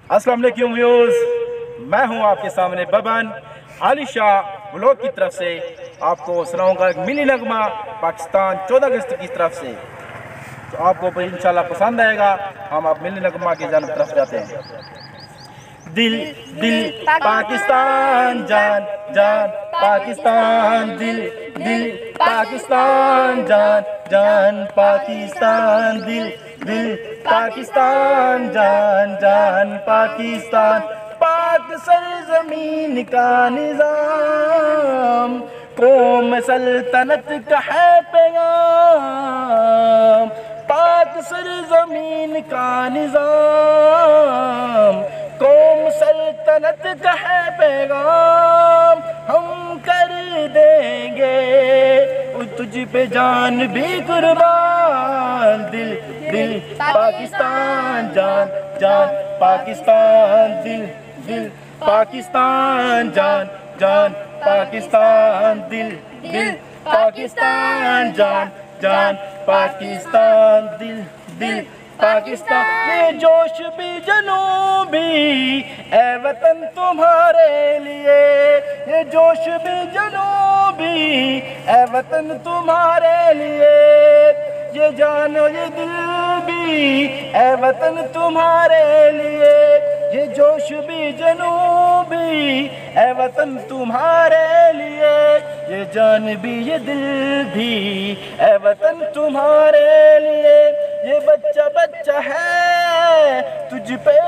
अस्सलाम वालेकुम व्यूअर्स, मैं हूं आपके सामने बबन आलिशाह व्लॉग की तरफ से आपको सुनाऊंगा एक मिनी नगमा पाकिस्तान 14 अगस्त की तरफ से। तो आपको इंशाल्लाह पसंद आएगा। हम आप मिनी नगमा की जानब तरफ जाते हैं। दिल दिल पाकिस्तान जान जान पाकिस्तान, दिल दिल पाकिस्तान जान जान पाकिस्तान, दिल दिल पाकिस्तान जान जान पाकिस्तान। पाक सरजमीन का निज़ाम, कौम सल्तनत का है पैगाम। पाक सरजमीन का निज़ाम, कौम सल्तनत का है पैगाम। हम कर देंगे तुझ पे जान भी कुर्बान। दिल दिल पाकिस्तान जान जान पाकिस्तान, दिल दिल पाकिस्तान जान जान पाकिस्तान, दिल दिल पाकिस्तान जान जान पाकिस्तान, दिल दिल पाकिस्तान। ये जोश भी जनूबी ए वतन तुम्हारे लिए, ये जोश भी जनूबी ए वतन तुम्हारे लिए। ये जान ये दिल भी ए वतन तुम्हारे लिए, ये जोश भी जनूबी ए वतन तुम्हारे लिए। ये जान भी ये दिल भी ए वतन तुम्हारे लिए। ये बच्चा बच्चा है तुझ पे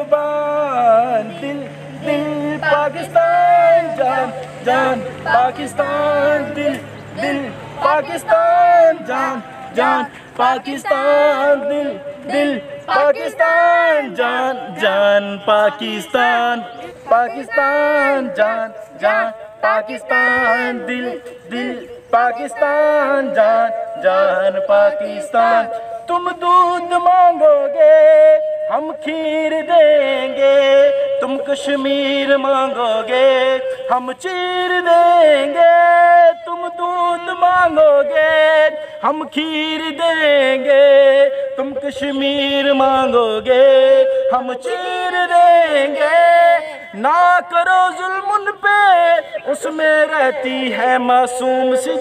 कुर्बान। दिल दिल पाकिस्तान जान जान पाकिस्तान, दिल दिल पाकिस्तान जान जान पाकिस्तान, दिल दिल पाकिस्तान जान जान पाकिस्तान, पाकिस्तान जान जान पाकिस्तान, दिल दिल पाकिस्तान जान जान पाकिस्तान। तुम दूध मांगोगे हम खीर देंगे, तुम कश्मीर मांगोगे हम चीर देंगे। तुम दूध मांगोगे हम खीर देंगे, तुम कश्मीर मांगोगे हम चीर देंगे। ना करो जुल्म उन पे, उसमें रहती है मासूम सी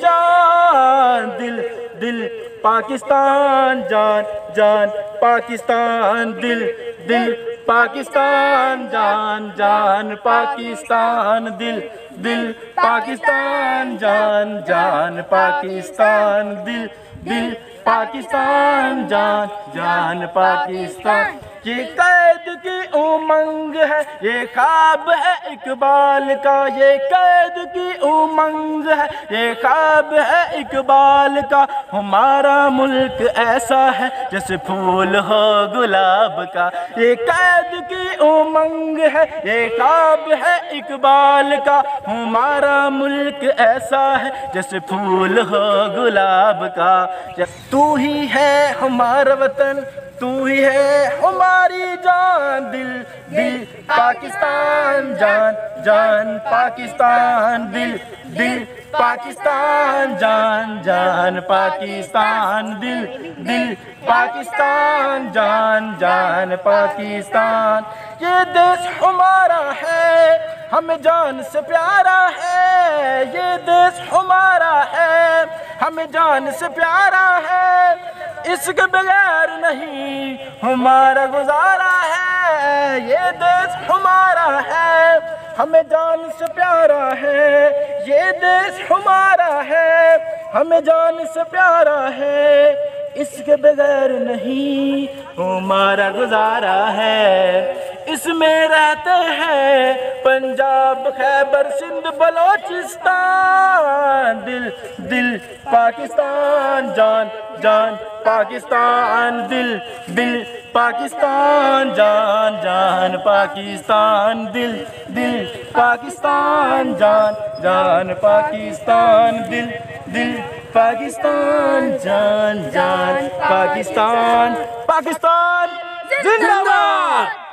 जान। दिल दिल पाकिस्तान जान जान पाकिस्तान, दिल दिल पाकिस्तान जान जान पाकिस्तान, दिल दिल पाकिस्तान जान जान पाकिस्तान, दिल दिल पाकिस्तान जान जान पाकिस्तान। ये कैद की उमंग है, ये ख्वाब है इकबाल का। ये कैद की उमंग है, ये ख्वाब है इकबाल का। हमारा मुल्क ऐसा है जैसे फूल हो गुलाब का। ये कैद की उमंग है, ये ख्वाब है इकबाल का। हमारा मुल्क ऐसा है जैसे फूल हो गुलाब का। तू ही है हमारा वतन, तू ही है हमारी जान। दिल दिल पाकिस्तान जान जान पाकिस्तान, दिल दिल पाकिस्तान जान जान पाकिस्तान, दिल दिल पाकिस्तान जान जान पाकिस्तान। ये देश हमारा है, हमें जान से प्यारा है। ये देश हमारा है, हमें जान से प्यारा है। इसके बगैर नहीं हमारा गुजारा है। ये देश हमारा है, हमें जान से प्यारा है। ये देश हमारा है, हमें जान से प्यारा है। इसके बगैर नहीं हमारा गुजारा है। इसमें रहते हैं पंजाब खैबर सिंध बलोचिस्तान। दिल दिल पाकिस्तान जान जान पाकिस्तान, दिल दिल पाकिस्तान जान जान पाकिस्तान, दिल दिल पाकिस्तान जान जान पाकिस्तान, दिल दिल पाकिस्तान जान जान पाकिस्तान। पाकिस्तान जिंदाबाद।